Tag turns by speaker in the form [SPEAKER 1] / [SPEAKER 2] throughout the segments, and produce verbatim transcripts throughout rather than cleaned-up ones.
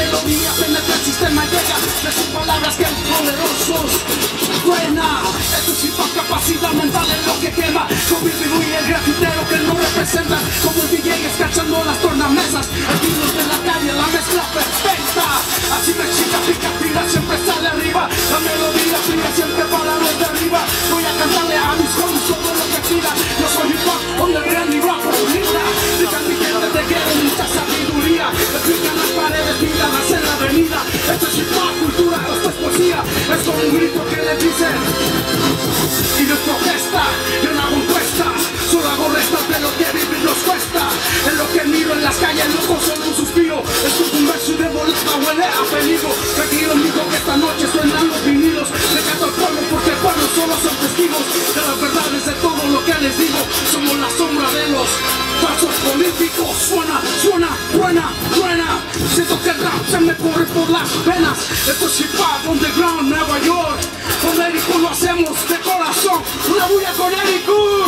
[SPEAKER 1] melodía penetra el sistema y llega de sus palabras que poderosos buena. Esto es hip hop, capacidad mental es lo que quema. Contribuye el grafitero que no representa, como el D J escachando las tornamesas, el vino de la calle, la mezcla perfecta. Así me chica, pica, tira, siempre sale arriba. La melodía fría siempre para los de arriba. Voy a cantarle a mis homies todo lo que pida. Yo soy hip hop, underground y rap linda. Digan mi gente te quiere mucha sabiduría. Explican las paredes, pintadas en la avenida. Esto es hip hop, cultura, esto es poesía. Es como un grito que les dicen y no protesta, yo no hago encuesta, solo hago restas de lo que vivir nos cuesta. En lo que miro en las calles, loco, solo un suspiro. Esto es un verso y de boleta huele a peligro. Tranquilo, amigo, que esta noche suenan los vinilos. Le canto al pueblo porque el pueblo solo son testigos de las verdades de todo lo que les digo. Somos la sombra de los falsos políticos. Suena, suena, buena, buena. Siento que el rap se me corre por las venas. Esto es hip hop underground, Nueva York. Con Eric lo hacemos de corazón. Una bulla con Eric.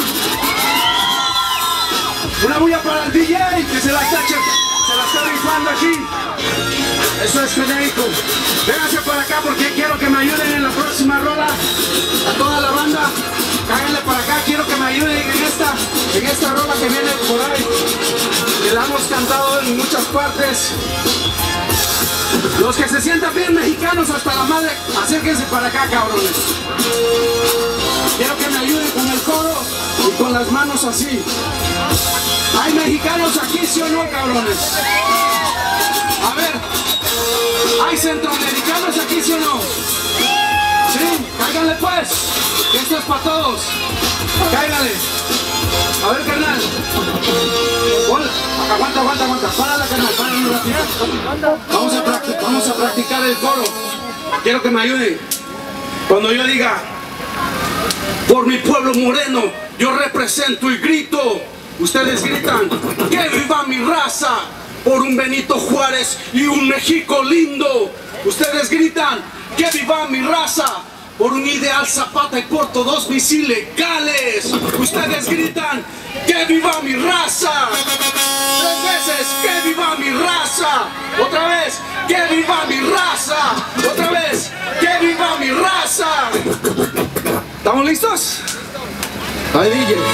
[SPEAKER 1] Una bulla para el D J que se la está, se la está rifando aquí. Eso es genérico. Vénganse para acá porque quiero que me ayuden en la próxima rola. A toda la banda, cáiganle para acá. Quiero que me ayuden en esta, en esta rola que viene por ahí, que la hemos cantado en muchas partes. Los que se sientan bien mexicanos hasta la madre, acérquense para acá, cabrones. Quiero que me ayuden con el coro y con las manos así. ¿Hay mexicanos aquí, sí o no, cabrones? A ver, ¿hay centroamericanos aquí, sí o no? Sí, cáiganle pues, que esto es para todos. Cáiganle. A ver, carnal. Hola. Aguanta, aguanta, aguanta. Párala, carnal, párala un ratito. Vamos a, vamos a practicar el coro. Quiero que me ayuden. Cuando yo diga, por mi pueblo moreno, yo represento y grito. Ustedes gritan, que viva mi raza, por un Benito Juárez y un México lindo. Ustedes gritan, que viva mi raza, por un Ideal Zapata y por todos mis ilegales. Ustedes gritan, que viva mi raza. Tres veces, que viva mi raza. Otra vez, que viva mi raza. Otra vez, que viva mi raza. ¿Estamos listos? Ahí, D J.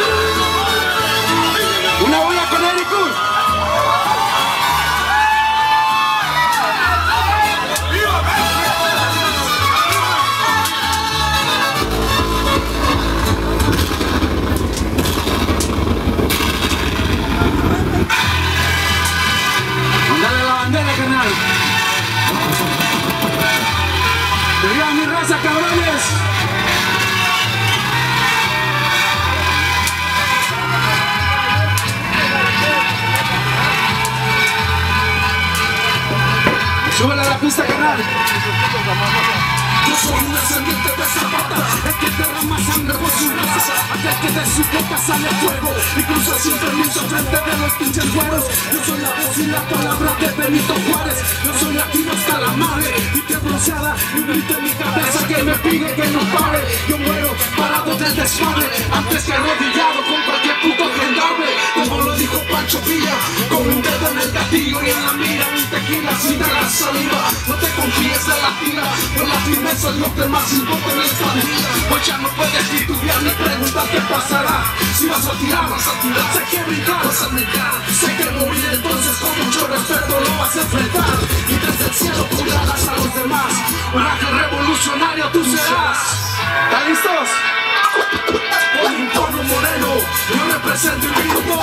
[SPEAKER 1] Una bola con Eric. Mándale la bandera, carnal. ¡Que viva mi raza, cabrones! ¡Súbele a la pista, canal! Yo soy un descendiente de Zapata, el que derrama sangre por su raza, aquel que de su boca sale fuego y cruza sin permiso frente de los pinches güeros. Yo soy la voz y la palabra de Benito Juárez. Yo soy latino hasta la madre y que bronceada y un grito en mi cabeza que me pide que no pare. Yo muero parado del desmadre antes que arrodillado con cualquier puto gendarme. Como lo dijo Pancho Villa, con un dedo en el gatillo y en la mira un tequila sin de la saliva. No te confíes de la tira, pues la firmeza es lo que más importa en esta vida. Pues ya no puedes titubear ni preguntar qué pasará. Si vas a tirar, vas a tirar. Sé que brincar, vas a brincar. Sé que morir, entonces con mucho respeto lo vas a enfrentar. Y desde el cielo cuidarás a los demás. Un ángel revolucionario tú serás. ¿Están listos? Por un pueblo moreno, yo represento el grito.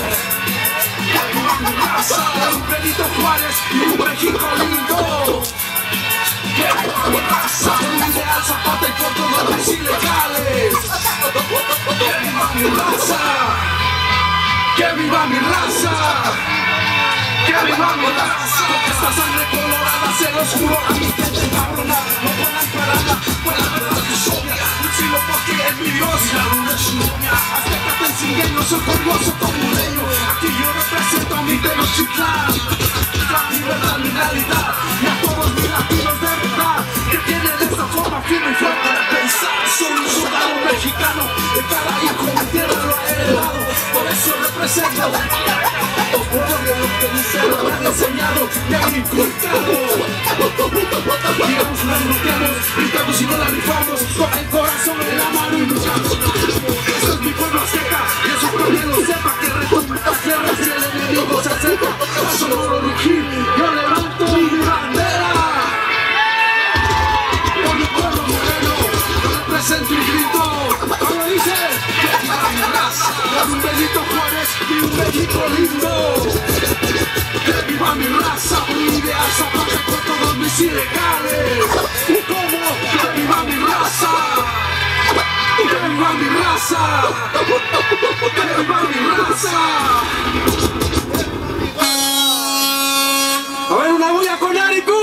[SPEAKER 1] Un Benito Juárez y un México lindo. Que viva mi raza, por un Ideal Zapata y por todos los ilegales. Que viva mi raza, que viva mi raza, que viva mi raza. Porque esta sangre colorada se los juro a mi gente cabrona. No puedan pararla, pues la verdad es obvia. Un silo porque es mi Dios y la luna es su novia. Azteca te enseñé, yo soy curioso como un leño. Aquí yo represento a mi Tenochtitlán. Mi verdad, mi realidad, y a todos mis latinos de verdad que tienen esta forma firme y fuerte de pensar. Soy un soldado mexicano, de cada hijo mi tierra lo he heredado. Por eso represento Los pueblos lo que dicen lo han enseñado y han inculcado. Digamos, las bloqueamos, gritamos y no la rifamos, con el corazón en la mano y luchamos. Esto es mi pueblo azteca, y eso que lo sepa, que retumba las guerras y el enemigo se acerca. Solo rugir, yo levanto mi bandera. Por mi pueblo moreno, yo represento y grito. Como dice, que viva mi raza, un Benito Juárez y un México lindo. Que viva mi raza, brille a Zapata con todos mis ilegales. ¿Y cómo? Que viva mi raza. Que viva mi raza. Que viva mi raza. A ver, una bulla con Ariku.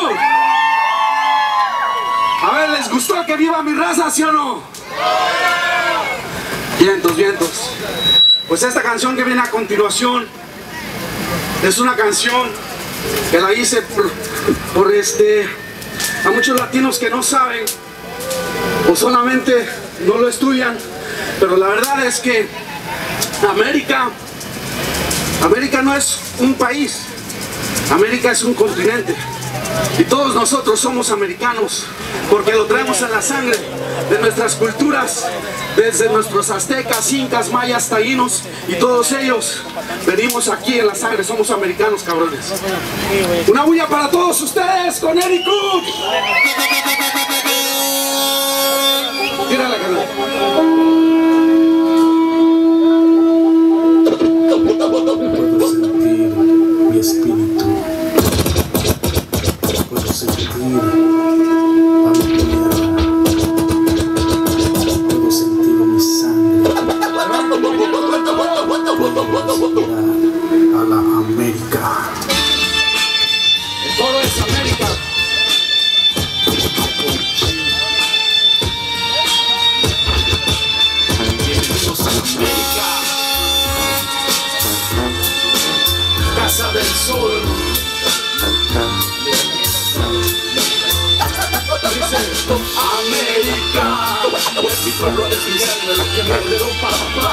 [SPEAKER 1] A ver, ¿les gustó que viva mi raza, sí o no? Vientos, vientos. Pues esta canción que viene a continuación es una canción que la hice por, por este, a muchos latinos que no saben o solamente no lo estudian, pero la verdad es que América, América no es un país, América es un continente. Y todos nosotros somos americanos porque lo traemos en la sangre de nuestras culturas, desde nuestros aztecas, incas, mayas, taínos y todos ellos venimos aquí en la sangre, somos americanos, cabrones. Una bulla para todos ustedes con Eric Cook. Tírala, carnal.
[SPEAKER 2] Puedo sentir mi espíritu. Puedo sentir a mi tierra, puedo sentir mi sangre, puedo respirar a la América.
[SPEAKER 1] Todo es América. Bienvenidos a América, Casa del Sol. América, es mi pueblo, es mi sangre, la que me dio papá.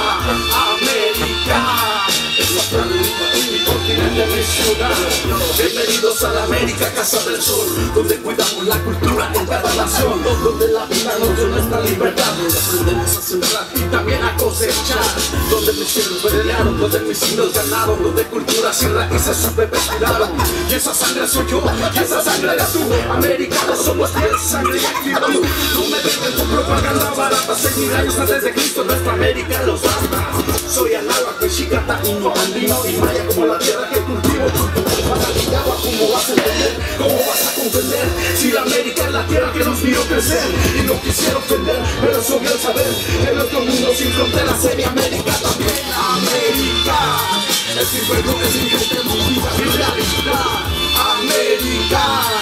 [SPEAKER 1] América, es la planeta, es mi continente, mi ciudad. Bienvenidos a la América, Casa del Sol, donde cuidamos la cultura en cada nación, donde la vida nos dio nuestra libertad, donde aprendemos a sembrar y también a cosechar, donde mis cielos pelearon, donde mis signos ganaron, donde culturas y raíces sus bebés cuidaron. Y esa sangre soy yo, y esa sangre eres tú. Americanos somos piel, sangre y actitud. No me venden tu propaganda barata. Seis mil años antes de Cristo, nuestra América los basta. Soy análogo, mexica, taíno, andino y maya, como la tierra que cultivo. Para ligado a cómo vas a entender, cómo vas a comprender si la América es la tierra que nos vio crecer. Y no quisiera ofender, pero es obvio saber que nuestro mundo sin fronteras sería América también. América, es mi pueblo, es mi gente, mi vida, mi realidad. América,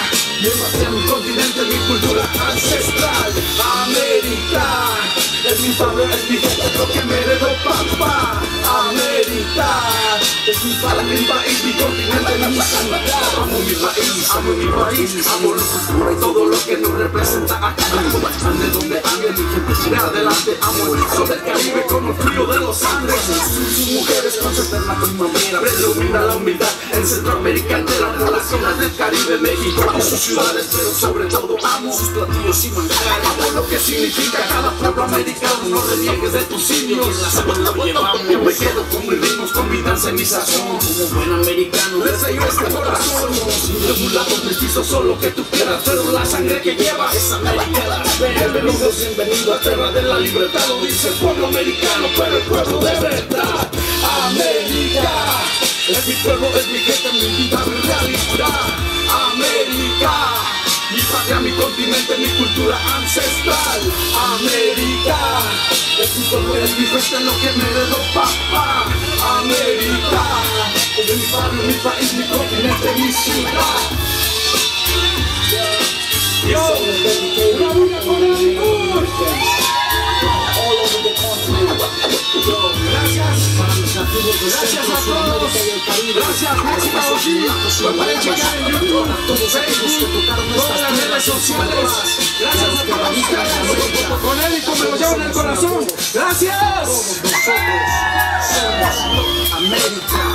[SPEAKER 1] y es más que mi continente, mi cultura ancestral. América, es mi pueblo, es mi gente, lo que me heredó papá. América, es mi padre, mi país, mi continente, mi ciudad. Amo mi país, amo mi país, amo la cultura y todo lo que nos representa acá. Ande donde ande, mi gente sigue adelante. Amo el sol del Caribe con el frío de los Andes. Sus mujeres con su eterna primavera, predomina la humildad en Centroamérica entera. Por las zonas del Caribe, México, amo sus ciudades, pero sobre todo amo sus platillos y manjares. Amo lo que significa cada pueblo americano. No reniegues de tus indios, la sangre lo llevamos. Yo me quedo con mis ritmos, con mi danza y mi sazón. Como buen americano, desde yo este corazón. Los mulatos mestizos son lo que tú quieras, pero la sangre que lleva es americana. Bienvenidos, bienvenidos a tierra de la libertad. Lo dice el pueblo americano, pero el pueblo de verdad. América, es mi pueblo, es mi gente, mi vida, mi realidad. América, mi patria, mi continente, mi cultura ancestral. América, es mi pueblo, es mi gente, lo que me heredó papá. América, es mi barrio, mi país, mi continente, mi ciudad. Yo, una bulla con el gracias, gracias a todos, gracias México, pueden checar en YouTube, Facebook, todas las redes sociales, gracias a todos ustedes, con él y como lo llevo en el corazón, gracias.
[SPEAKER 2] Todos nosotros somos América.